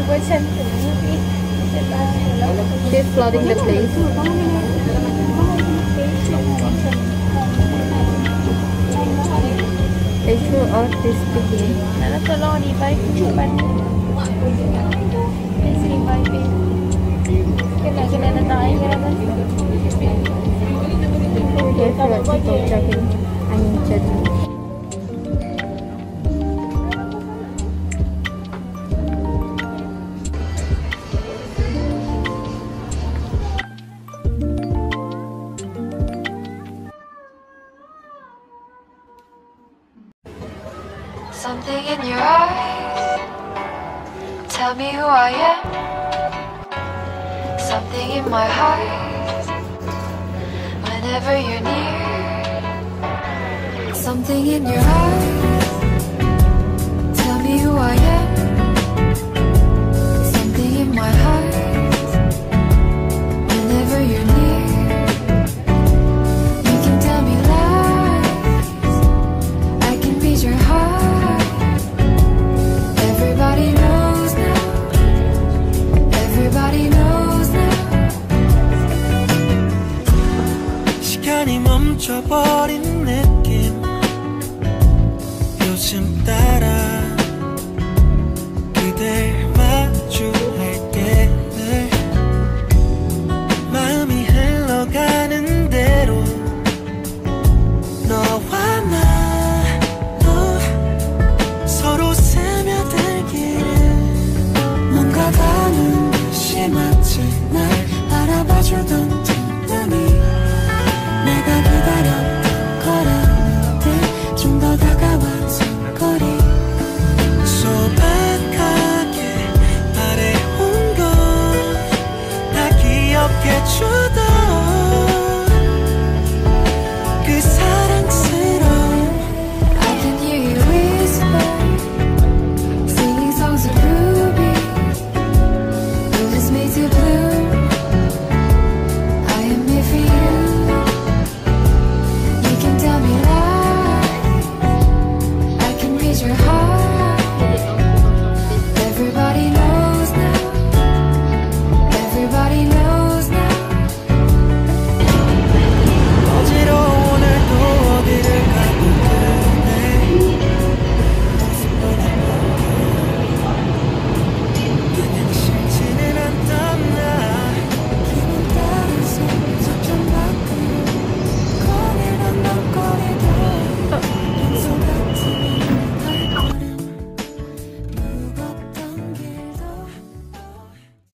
She's flooding the place. They show out this bikini. Something in your eyes, tell me who I am. Something in my heart, whenever you're near. Something in your eyes, tell me who I am. Something in my heart, whenever you're near. You can tell me lies, I can read your heart. Everybody knows now. Everybody knows now. 시간이 멈춰버린 느낌. 요즘 따라 그댈 마주할 때늘 마음이 흘러가는 대로 너와 나 서로 스며들기를 뭔가 닿는 듯이 마치 날 바라봐주던 눈이 내가 기다렸던 거라는데 좀 더 다가와서 거리 소박하게 바래온 건 다 기억해주던